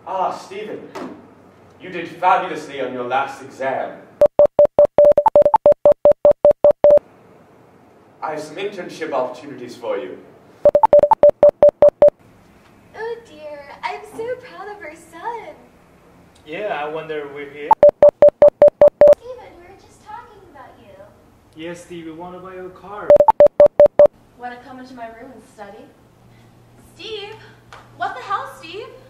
Ah, Stephen, you did fabulously on your last exam. I have some internship opportunities for you. Oh dear, I'm so proud of our son. Yeah, I wonder we're here. Stephen, we were just talking about you. Yes, Steve, we want to buy you a car. Want to come into my room and study? Steve? What the hell, Steve?